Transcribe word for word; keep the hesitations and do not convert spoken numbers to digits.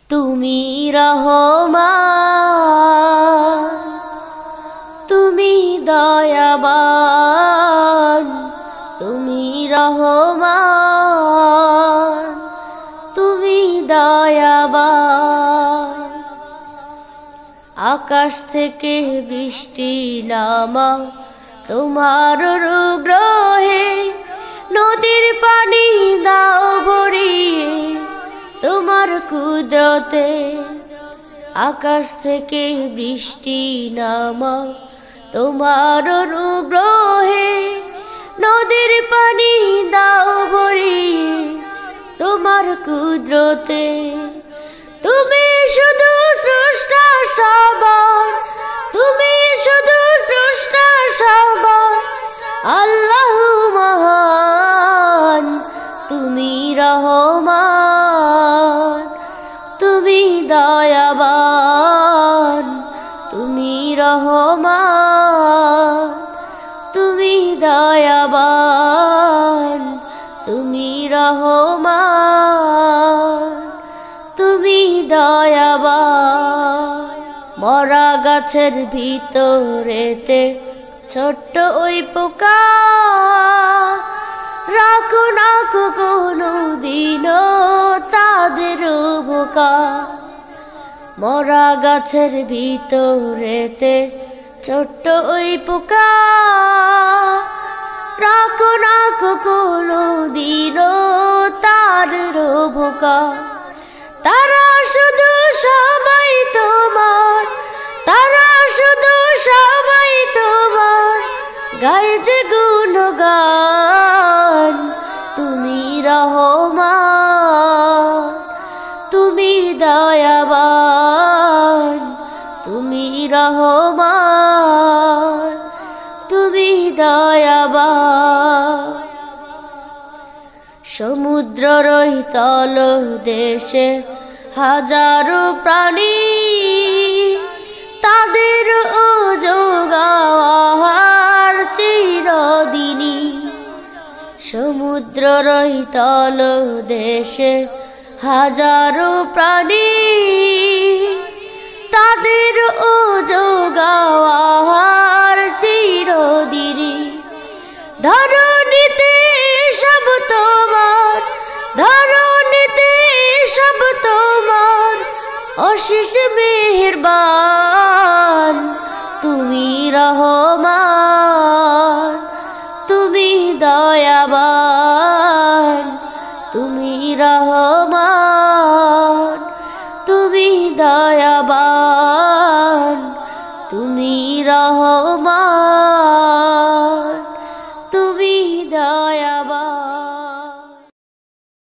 তুমি রহমান, তুমি দয়াবান, তুমি রহমান, তুমি দয়াবান। আকাশ থেকে বৃষ্টি নামা তোমার অনুগ্রহে, নদীর পানি দাও ভরিয়ে তোমার কুদরতে। আকাশ থেকে বৃষ্টি নামা তোমার অনুগ্রহে, নদীর পানি দাও ভরিয়ে তোমার কুদরতে। তুমি শুধু স্রষ্টা সবার, তুমি শুধু স্রষ্টা সবার, আল্লাহু মহান, তুমি রহমান, তুমি দয়াবান, তুমি রহমান, তুমি দয়াবান, তুমি রহমান, তুমি দয়াবান। মরা গাছের ভিতরেতে ছোট্ট ওই পোকা, রাখো না কোনো দিনও তাদের বোকা। মরা গাছের ভিতরেতে ছোট্ট ওই পোকা, রাখো না কোনো দিনও তাদের বোকা। তারা শুধু সবাই তোমার, তারা শুধু সবাই তোমার, গায় যে গুণগান। তুমি রহমান, তুমি দয়াবান, তুমি রহমান, তুমি দয়াবান। সমুদ্রর তল দেশে হাজারো প্রাণী, তাদের ও যোগাওয়ার চিরদিনই। সমুদ্রর তল দেশে হাজারো প্রাণী, তাদের ও যোগাওয়ার চিরদিনই। ধরণীতে সব তোমার, ধরণীতে সব তোমার, অশেষ মেহেরবান। তুমি রহমান, তুমি দয়াবান, তুমি রহমান, তুমি দয়াবান, তুমি রহমান, তুমি দয়াবান।